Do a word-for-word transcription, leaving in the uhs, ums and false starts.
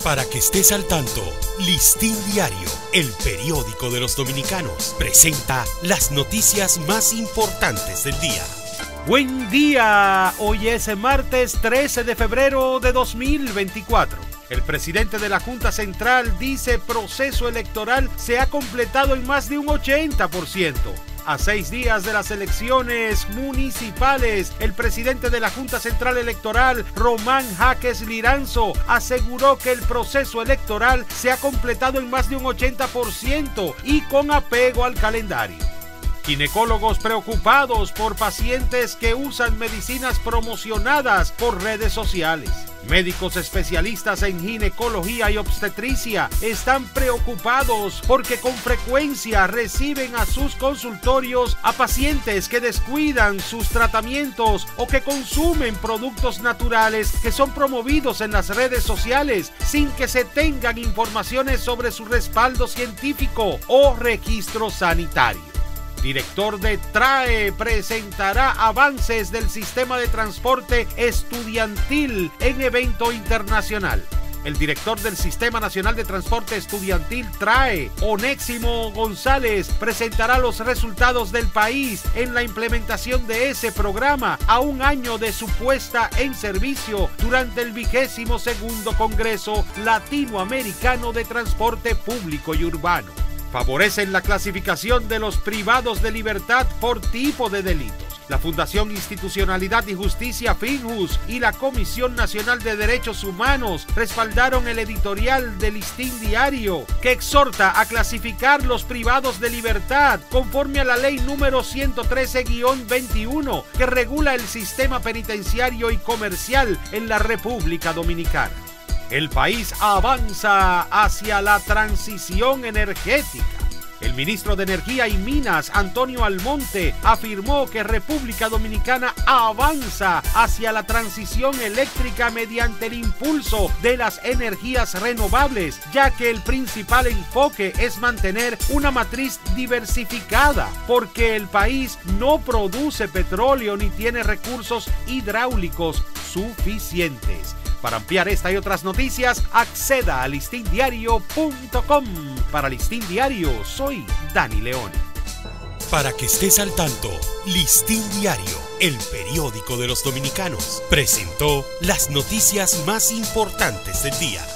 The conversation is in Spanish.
Para que estés al tanto, Listín Diario, el periódico de los dominicanos, presenta las noticias más importantes del día. Buen día, hoy es martes trece de febrero de dos mil veinticuatro. El presidente de la Junta Central dice proceso electoral se ha completado en más de un ochenta por ciento. A seis días de las elecciones municipales, el presidente de la Junta Central Electoral, Román Jaques Liranzo, aseguró que el proceso electoral se ha completado en más de un ochenta por ciento y con apego al calendario. Ginecólogos preocupados por pacientes que usan medicinas promocionadas por redes sociales. Médicos especialistas en ginecología y obstetricia están preocupados porque con frecuencia reciben a sus consultorios a pacientes que descuidan sus tratamientos o que consumen productos naturales que son promovidos en las redes sociales sin que se tengan informaciones sobre su respaldo científico o registro sanitario. Director de TRAE presentará avances del sistema de transporte estudiantil en evento internacional. El director del Sistema Nacional de Transporte Estudiantil TRAE, Onésimo González, presentará los resultados del país en la implementación de ese programa a un año de su puesta en servicio durante el vigésimo segundo Congreso Latinoamericano de Transporte Público y Urbano. Favorecen la clasificación de los privados de libertad por tipo de delitos. La Fundación Institucionalidad y Justicia FINJUS y la Comisión Nacional de Derechos Humanos respaldaron el editorial de Listín Diario que exhorta a clasificar los privados de libertad conforme a la ley número ciento trece guión veintiuno que regula el sistema penitenciario y comercial en la República Dominicana. El país avanza hacia la transición energética. El ministro de Energía y Minas, Antonio Almonte, afirmó que República Dominicana avanza hacia la transición eléctrica mediante el impulso de las energías renovables, ya que el principal enfoque es mantener una matriz diversificada, porque el país no produce petróleo ni tiene recursos hidráulicos suficientes. Para ampliar esta y otras noticias, acceda a listín diario punto com. Para Listín Diario, soy Dani León. Para que estés al tanto, Listín Diario, el periódico de los dominicanos, presentó las noticias más importantes del día.